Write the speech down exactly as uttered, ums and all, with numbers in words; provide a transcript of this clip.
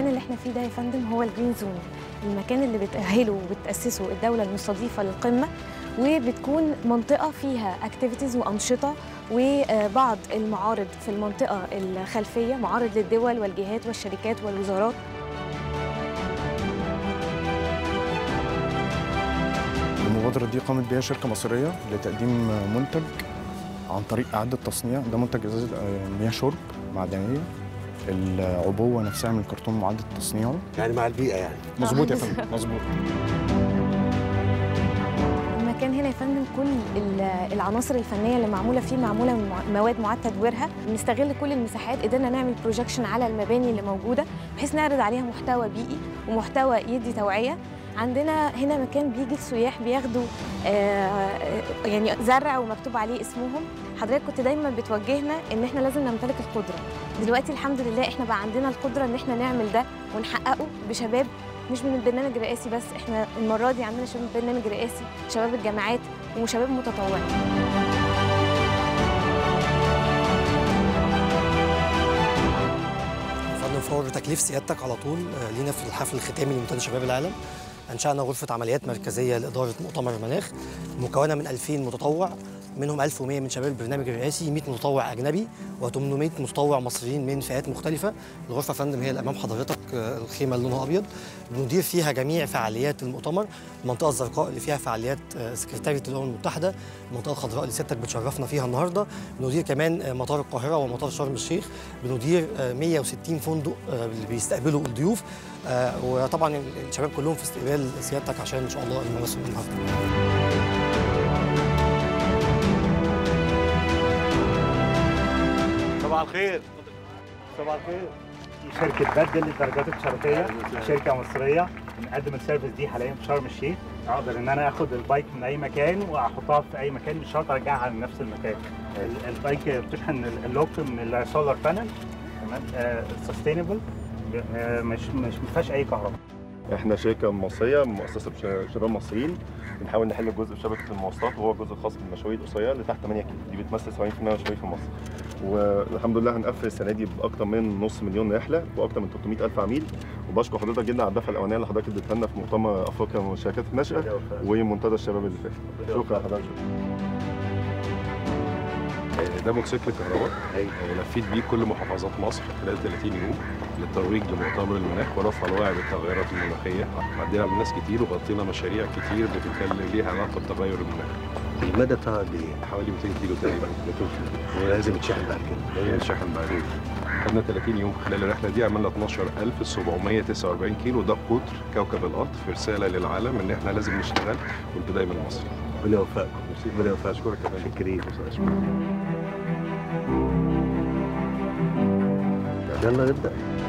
المكان اللي احنا فيه ده يا فندم هو الجرين زون، المكان اللي بتأهله وبتأسسه الدولة المستضيفة للقمة، وبتكون منطقة فيها اكتيفيتيز وأنشطة وبعض المعارض في المنطقة الخلفية، معارض للدول والجهات والشركات والوزارات. المبادرة دي قامت بها شركة مصرية لتقديم منتج عن طريق إعادة تصنيع. ده منتج إزاز مياه شرب معدنية، العبوة نفسها من الكرتون معدة تصنيعه، يعني مع البيئة يعني. مظبوط يا فندم، مظبوط. المكان هنا يا فندم كل العناصر الفنيه اللي معموله فيه معموله من مواد معاد تدويرها، بنستغل كل المساحات، قدرنا نعمل بروجكشن على المباني اللي موجوده بحيث نعرض عليها محتوى بيئي ومحتوى يدي توعيه. عندنا هنا مكان بيجي السياح بياخدوا آه يعني زرع ومكتوب عليه اسمهم. حضرتك كنت دايما بتوجهنا ان احنا لازم نمتلك القدره، دلوقتي الحمد لله احنا بقى عندنا القدره ان احنا نعمل ده ونحققه بشباب مش من البرنامج الرئاسي بس، احنا المره دي عندنا شباب برنامج رئاسي، شباب الجامعات وشباب متطوعين. فضل فور تكليف سيادتك على طول لينا في الحفل الختامي لمنتدى شباب العالم انشانا غرفه عمليات مركزيه لاداره مؤتمر المناخ مكونه من ألفين متطوع، منهم ألف ومئة من شباب البرنامج الرئاسي، مئة متطوع اجنبي وثمانمئة متطوع مصريين من فئات مختلفه. الغرفه يا فندم هي اللي امام حضرتك، الخيمه اللي لونها ابيض، بندير فيها جميع فعاليات المؤتمر. المنطقه الزرقاء اللي فيها فعاليات سكرتاريه الامم المتحده، المنطقه الخضراء اللي سيادتك بتشرفنا فيها النهارده، بندير كمان مطار القاهره ومطار شرم الشيخ، بندير مئة وستين فندق اللي بيستقبلوا الضيوف، وطبعا الشباب كلهم في استقبال سيادتك عشان ان شاء الله المراسم النهارده. صباح الخير. صباح الخير. شركة بدل للدرجات الشرفية، شركة مصرية بنقدم السيرفيس دي حاليا في شرم الشيخ. اقدر ان انا اخد البايك من اي مكان واحطها في اي مكان، مش شرط ارجعها لنفس المكان. البايك بتشحن اللوك من السولار بانل، تمام، سستينبل، مش مش ما فيهاش اي كهرباء. احنا شركه مصريه مؤسسه بشباب مصريين، بنحاول نحل الجزء في شبكه المواصلات وهو الجزء الخاص بالمشاوير القصيره اللي تحت ثمانية كيلو، دي بتمثل سبعين بالمئة من المشاوير في مصر. والحمد لله هنقفل السنه دي باكثر من نص مليون رحله واكثر من ثلاثمئة ألف عميل. وبشكر حضرتك جدا على الدفعه الاولانيه اللي حضرتك اديتها لنا في مؤتمر افريقيا والشركات الناشئه ومنتدى الشباب اللي فات. شكرا حضرتك. ده موتوسيكل كهرباء لفيت بيه كل محافظات مصر خلال ثلاثين يوم للترويج لمؤتمر المناخ ورفع الوعي بالتغيرات المناخيه. عدينا على ناس كتير وغطينا مشاريع كتير بتتكلم ليها علاقه بتغير المناخ. المدى بتاعها قد ايه؟ حوالي مئتين كيلو تقريبا. ولازم يتشحن بعد كده؟ لازم يتشحن بعدين. خدنا ثلاثين يوم خلال الرحله دي، عملنا اثناشر ألف وسبعمئة وتسعة وأربعين كيلو. ده قطر كوكب الارض في رساله للعالم ان احنا لازم نشتغل والبدايه من مصر. ربنا يوفقكم. ربنا يوفقك. اشكرك كمان. شكرين. يلا نبدأ.